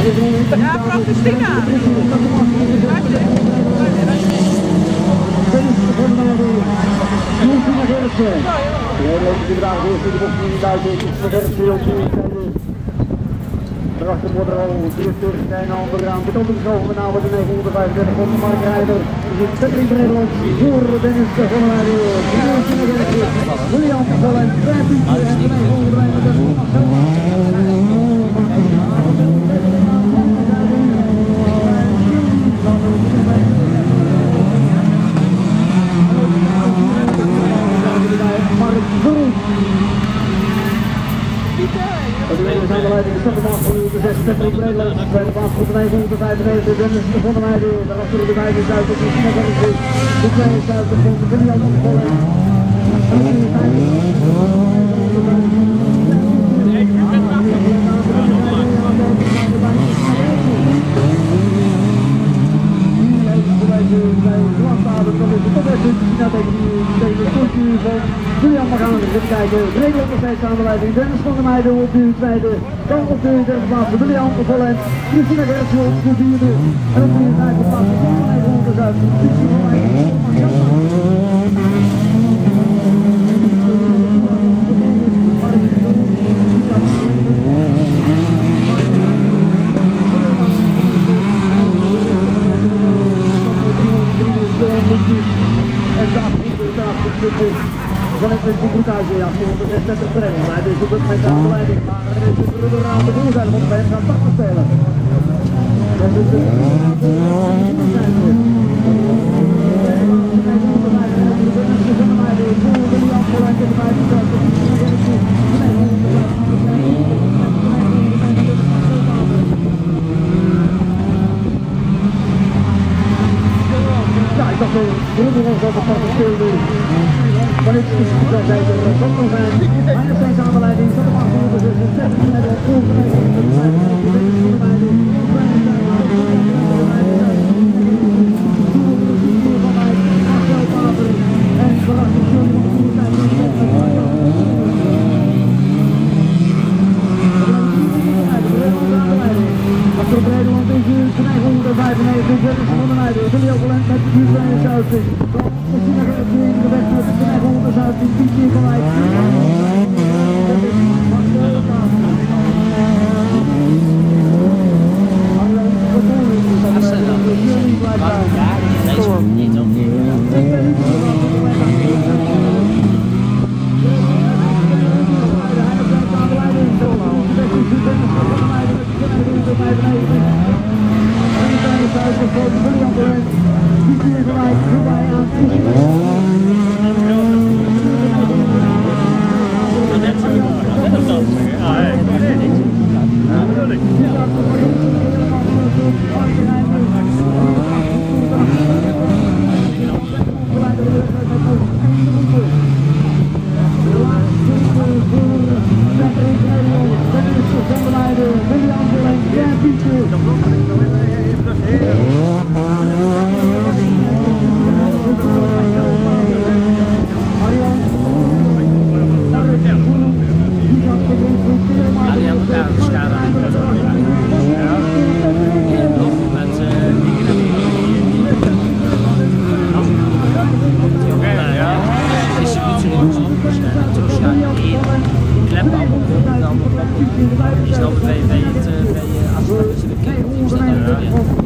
Ja, vanaf Christina. Daarachter wordt er al directeur Stijn aan de raam. De kant zo van nou met de 935 van de marktrijder. Er zit Patrick Nederland voor Dennis van der William van en Trappie en de 935. Aan de leiding is de van de 6 Patrick Nederland. Bij de baas van de 995 Dennis van der Meijden. Daarachter de 5 is uit de de 2 is uit de William van der Julian Magana, even kijken, Nederland nog steeds aan de leiding, Dennis van der Meijden op de tweede, dan op de derde plaats de William van Volend, Christina Gertsel op de vierde, en op de vijfde plaats de Van der Meijden uit. Van het broekhuisje, ja, 436 training. Hij is op het moment aan de leiding, maar er is een rubber aan de boel zijn, want bij hem gaat pakken spelen. Dat is ja, ik dacht wel, de rubber was dat het pakken speelde. Maar dit is dat zij er ook nog zijn. Maar er zijn aan de leiding van de achterhoede, dus het zet met de Als je dan de VV het afsluiten, is het bekend.